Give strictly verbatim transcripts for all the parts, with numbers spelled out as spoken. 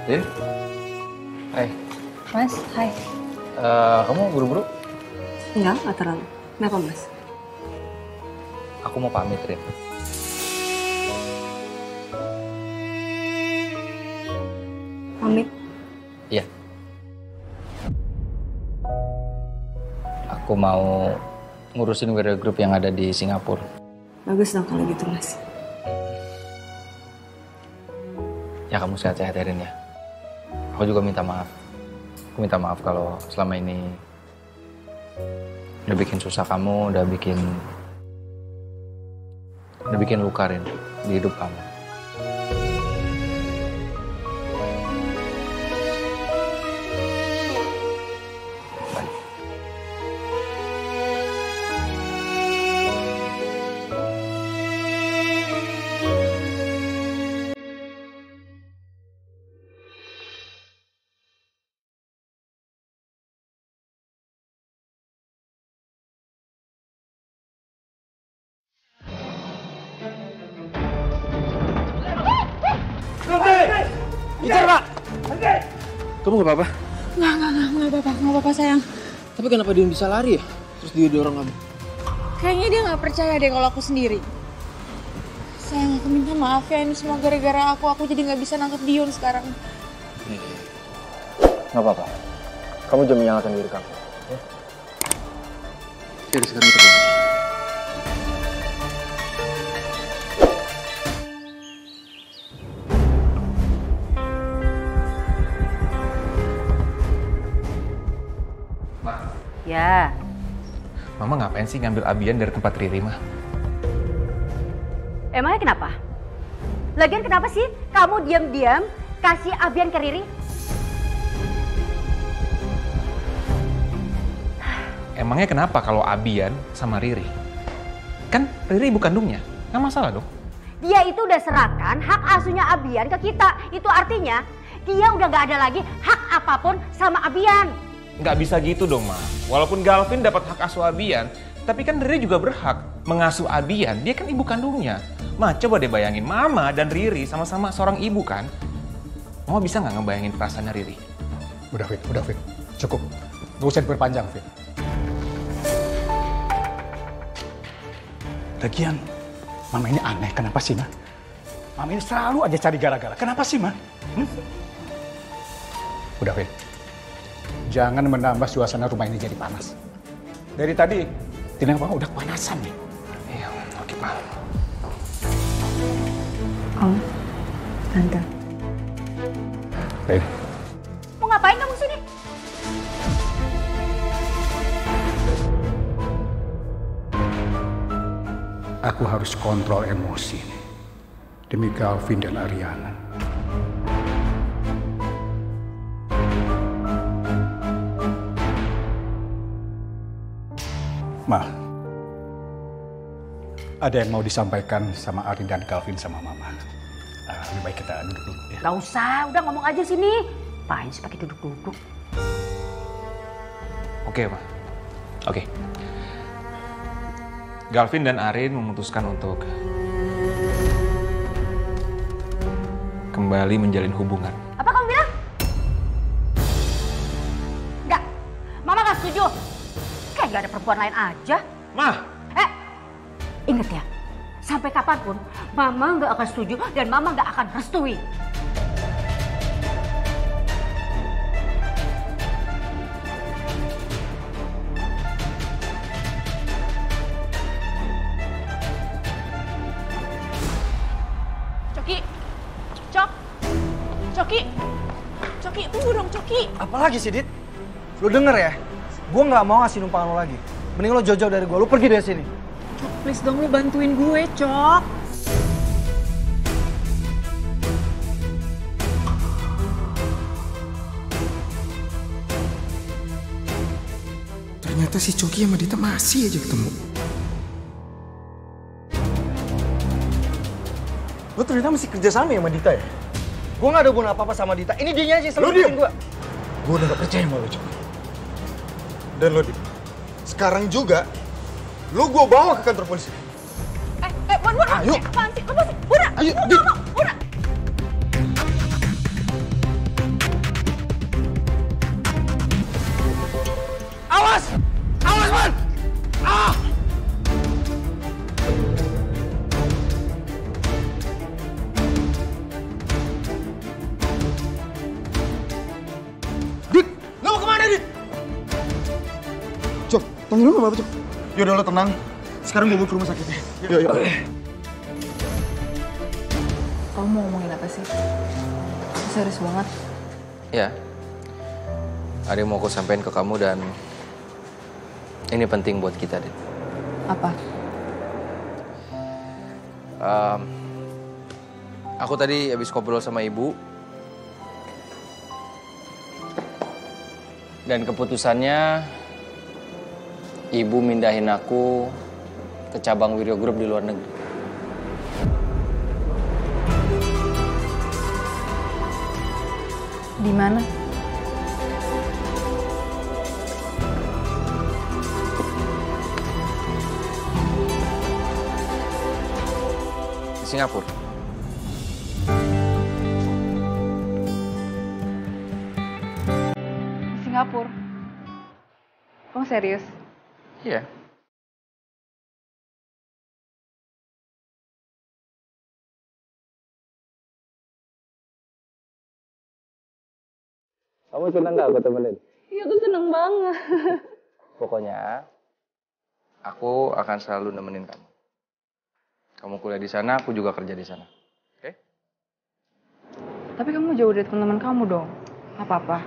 Rin? Hai. Mas, hai. Uh, kamu buru-buru? Enggak, nggak terlalu. Kenapa, Mas? Aku mau pamit, Rin. Pamit? Iya. Aku mau ngurusin Wirya Group yang ada di Singapura. Bagus dong kalau gitu, Mas. Ya kamu sehat-sehat ya, Rin ya. Aku juga minta maaf. Aku minta maaf kalau selama ini udah bikin susah kamu, udah bikin udah bikin luka, Rin, di hidup kamu. Bicara, Pak! Kamu gak apa-apa? Nggak, nggak, nggak, nggak apa-apa, nggak apa-apa sayang. Tapi kenapa dia bisa lari ya? Terus dia dorong kamu? Kayaknya dia nggak percaya deh kalau aku sendiri. Sayang, aku minta maaf ya, ini semua gara-gara aku. Aku jadi nggak bisa nangkep Dion sekarang. Gak apa-apa. Kamu jangan menyalahkan diri kamu. Ya? Jadi sekarang kita pulang. Ya. Mama ngapain sih ngambil Abian dari tempat Riri, mah? Emangnya kenapa? Lagian kenapa sih kamu diam-diam kasih Abian ke Riri? Emangnya kenapa kalau Abian sama Riri? Kan Riri ibu kandungnya, nggak masalah dong. Dia itu udah serahkan hak asuhnya Abian ke kita. Itu artinya dia udah nggak ada lagi hak apapun sama Abian. Nggak bisa gitu dong, Ma. Walaupun Galvin dapat hak asuh Abian, tapi kan Riri juga berhak mengasuh Abian. Dia kan ibu kandungnya. Ma, coba deh bayangin, Mama dan Riri sama-sama seorang ibu kan? Mama bisa nggak ngebayangin perasaannya Riri? Udah, Fit. Udah, Fit. Cukup. Gak usah diperpanjang, Fit. Lagian, Mama ini aneh. Kenapa sih, Ma? Mama ini selalu aja cari gara-gara. Kenapa sih, Ma? Hmm? Udah, Fit. Jangan menambah suasana rumah ini jadi panas. Dari tadi, Tina Bang udah kepanasan nih. Iya, oke, Pak. Om, Tante. Baik. Mau ngapain kamu sini? Aku harus kontrol emosi demi Galvin dan Ariana. Ma, ada yang mau disampaikan sama Ari dan Galvin sama Mama. Uh, lebih baik kita duduk dulu ya. Gak usah, udah ngomong aja sini. Apaan sih pakai duduk-duduk? Oke, Ma. Oke. Galvin dan Arin memutuskan untuk kembali menjalin hubungan. Apa kamu bilang? Enggak, Mama gak setuju. Kayak gak ada perempuan lain aja. Ma! Eh, inget ya, sampai kapanpun Mama gak akan setuju dan Mama gak akan restui. Coki, Cok, Coki, Coki, tunggu dong, Coki. Apalagi sih, Dit? Lu denger ya? Gue gak mau ngasih numpangan lo lagi. Mending lo jauh-jauh dari gue, lo pergi dari sini. Cok, please dong lu bantuin gue, Cok. Ternyata si Coki sama Dita masih aja ketemu. Lo ternyata masih kerja sama ya sama Dita ya? Gue gak ada hubungan apa-apa sama Dita. Ini dia aja yang selalu bikin gue. Gue udah gak percaya sama lo, Coki. Dan lo, Dit, sekarang juga, lo gue bawa ke kantor polisi. Eh, eh, Bun, Bun, Ayo. eh, apaan sih? Lepasin, udah, Ayo, udah, Dit. udah. Lu gak apa-apa, Cok? Yaudah, lo tenang. Sekarang gue bawa ke rumah sakit ya. Yuk, yuk. Kamu mau ngomongin apa sih? Serius banget. Ya, ada yang mau aku sampaikan ke kamu dan ini penting buat kita, Dit. Apa? Um, aku tadi habis ngobrol sama ibu dan keputusannya ibu mindahin aku ke cabang Wiryo Group di luar negeri. Di mana? Di Singapura. Di Singapura. Kamu serius? Iya. Kamu senang nggak aku temenin? Iya, aku seneng banget. Pokoknya, aku akan selalu nemenin kamu. Kamu kuliah di sana, aku juga kerja di sana. Oke? Okay? Tapi kamu jauh dari teman-teman kamu dong. Apa-apa?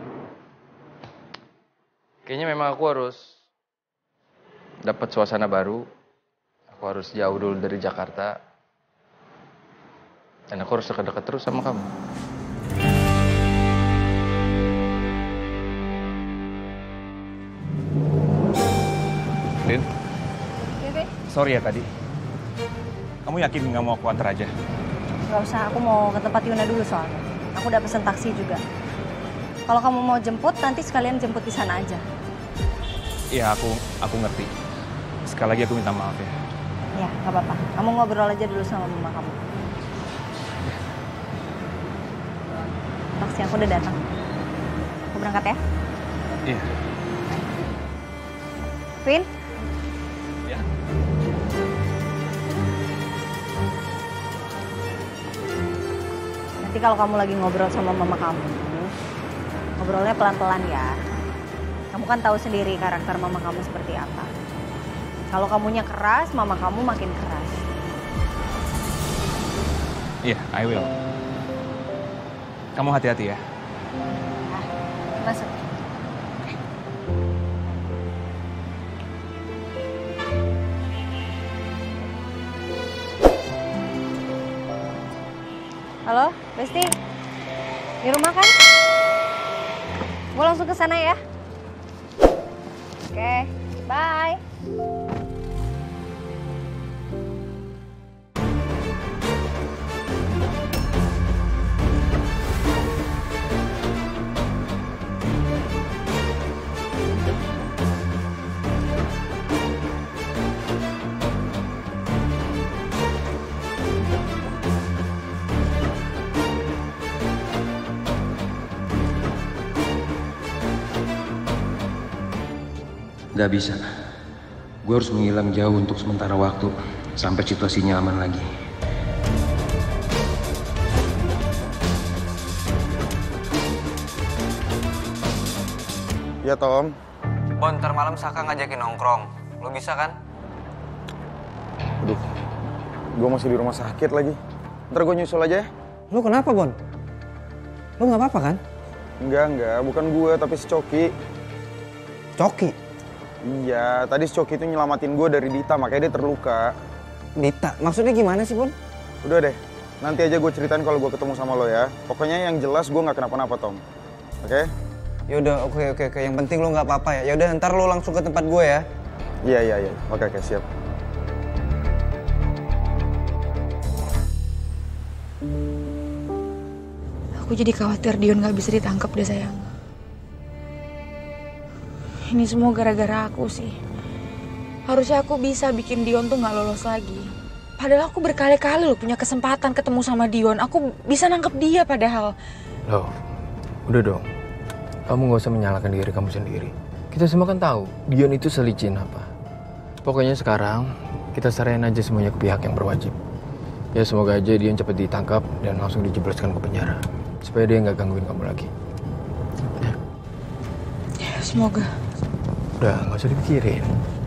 Kayaknya memang aku harus dapat suasana baru. Aku harus jauh dulu dari Jakarta. Dan aku harus dekat-dekat terus sama kamu. Din, Bebe? sorry ya tadi. Kamu yakin nggak mau aku antar aja? Gak usah, aku mau ke tempat Yuna dulu soalnya. Aku udah pesen taksi juga. Kalau kamu mau jemput, nanti sekalian jemput di sana aja. Iya, aku aku ngerti. Sekali lagi aku minta maaf ya. Ya, gak apa-apa. Kamu ngobrol aja dulu sama mama kamu. Taksi aku udah datang. Aku berangkat ya. Iya. Vin? Ya. Nanti kalau kamu lagi ngobrol sama mama kamu, ngobrolnya pelan-pelan ya. Kamu kan tahu sendiri karakter mama kamu seperti apa. Kalau kamunya keras, mama kamu makin keras. Iya, I will. Kamu hati-hati ya. Nah, masuk. Halo, Besti? Di rumah kan? Gue langsung ke sana ya. Oke, bye. Gak bisa. Gue harus menghilang jauh untuk sementara waktu. Sampai situasinya aman lagi. Ya, Tom. Bon, ntar malam Saka ngajakin nongkrong. Lo bisa kan? Aduh, gue masih di rumah sakit lagi. Ntar gue nyusul aja ya. Lu kenapa, Bon? Lu nggak apa-apa kan? Enggak, enggak. Bukan gue, tapi si Coki. Coki? Iya, tadi si Coki itu nyelamatin gue dari Dita, makanya dia terluka. Dita? Maksudnya gimana sih, Bon? Udah deh, nanti aja gue ceritain kalau gue ketemu sama lo ya. Pokoknya yang jelas gue nggak kenapa-napa, Tom. Oke? Yaudah, oke, oke, oke. Yang penting lu nggak apa-apa ya. Yaudah, ntar lu langsung ke tempat gue ya. Iya, iya, iya. Oke, oke, siap. Aku jadi khawatir Dion gak bisa ditangkap deh sayang. Ini semua gara-gara aku sih. Harusnya aku bisa bikin Dion tuh gak lolos lagi. Padahal aku berkali-kali loh punya kesempatan ketemu sama Dion. Aku bisa nangkep dia padahal. Loh, udah dong. Kamu gak usah menyalahkan diri kamu sendiri. Kita semua kan tahu Dion itu selicin apa. Pokoknya sekarang kita serahin aja semuanya ke pihak yang berwajib. Ya semoga aja Dion cepat ditangkap dan langsung dijebloskan ke penjara. Supaya dia nggak gangguin kamu lagi. Ya, semoga. Udah, nggak usah dipikirin.